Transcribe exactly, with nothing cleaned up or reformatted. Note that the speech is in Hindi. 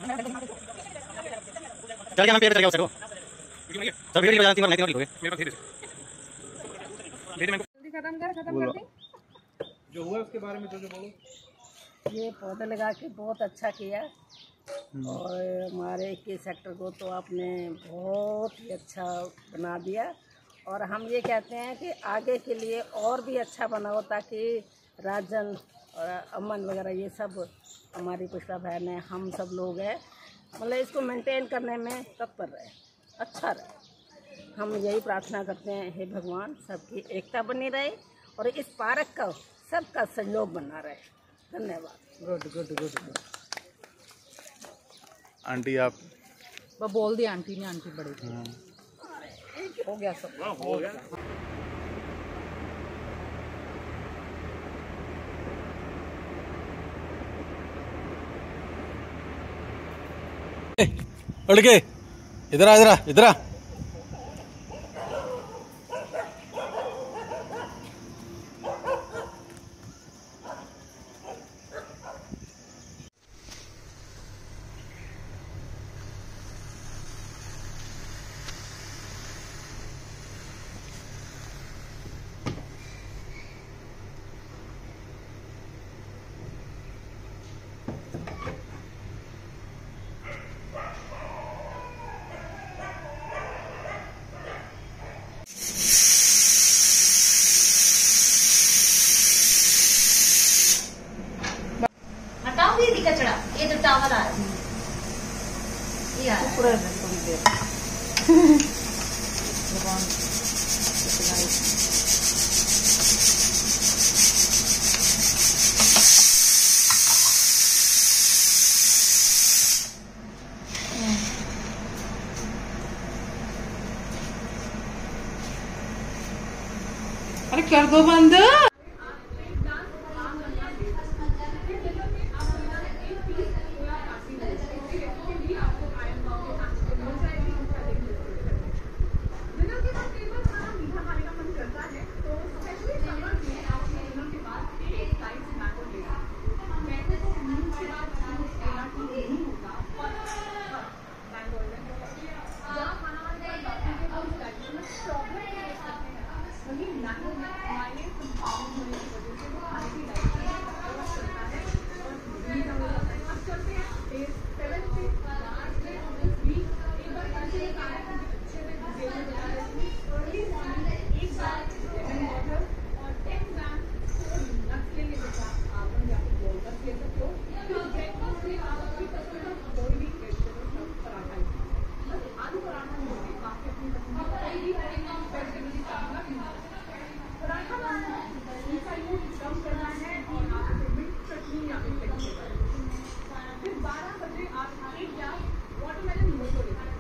चल गया, मैं पेड़ पे चल गया उसको। सब वीडियो बजाती हूं, नहीं लोगे मेरे पास भेज भेज मैं जल्दी खत्म कर खत्म कर दी जो हुआ उसके बारे में जो जो बोलो। ये पौधे लगा के बहुत अच्छा किया और हमारे इक्कीस सेक्टर को तो आपने बहुत ही अच्छा बना दिया और हम ये कहते हैं कि आगे के लिए और भी अच्छा बनाओ ताकि राजन और अमन वगैरह ये सब हमारी पुष्पा बहन है, हम सब लोग हैं, मतलब इसको मेंटेन करने में तत्पर रहे, अच्छा रहे। हम यही प्रार्थना करते हैं, हे भगवान सबकी एकता बनी रहे और इस पार्क का सबका सहयोग बना रहे। धन्यवाद। Good good good. आंटी आप वो बोल दिया आंटी ने, आंटी बड़ी थी। हो गया सब हो गया। लड़के इधर आ इधर आ इधर आ। हटाओ दीदी कचरा, ये तो टावल आ रहा है, ये आ रहा है। थोड़ी देर अरे कर दो बंद। बारह बजे आप एक ग्लास वाटरमेलन मोटो लेते हैं।